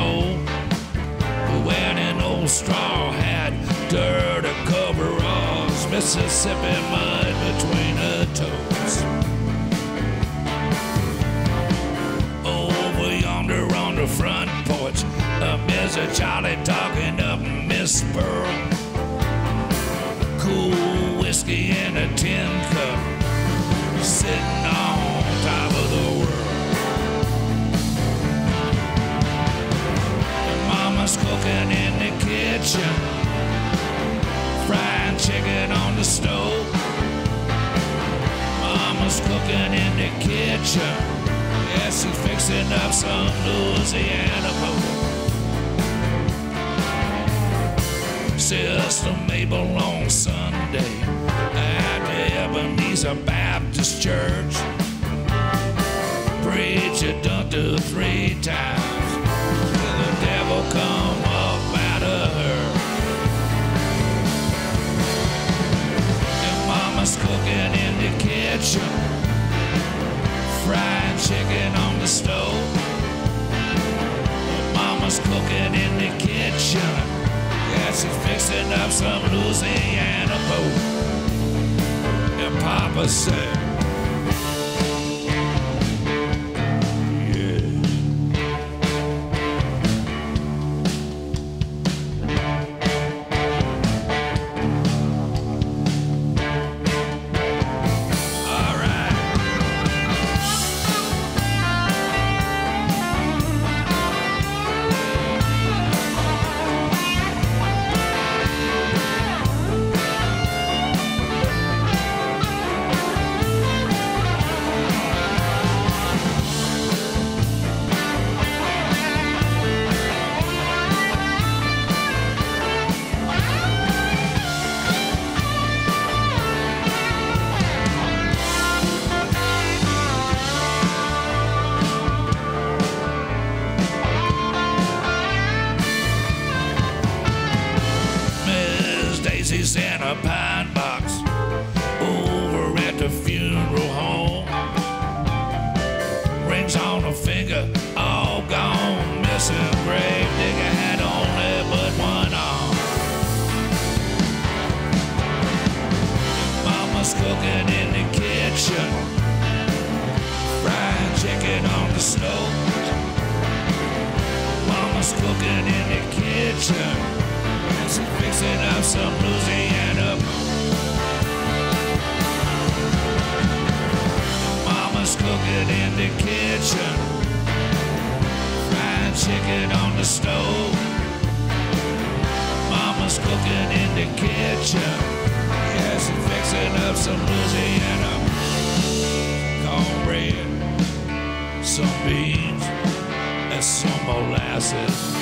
cold. Wearing an old straw hat, dirt coveralls, Mississippi mud between her toes. Over yonder on the front porch, Mr. Charlie talking up Miss Pearl. Cool whiskey in a tin cup, sitting on top of the world. And Mama's cooking in the kitchen, frying chicken on the stove. Mama's cooking in the kitchen, yeah, she's fixing up some Louisiana boat. Sister Mabel on Sunday at the Ebenezer Baptist Church. Preacher dunked her 3 times, and the devil come up out of her. And Mama's cooking in the kitchen, frying chicken on the stove. Mama's cooking in the kitchen, yeah, she's fixing up some Louisiana boat. And Papa said, yeah. All right. Daisy's in a pine box over at the funeral home. Rings on her finger, all gone, missing. Grave digger had only but one arm. Mama's cooking in the kitchen, frying chicken on the stove. Mama's cooking in the kitchen, she's fixing up some Louisiana. Mama's cooking in the kitchen, frying chicken on the stove. Mama's cooking in the kitchen, yeah, she's fixing up some Louisiana. Cornbread, some beans, and some molasses.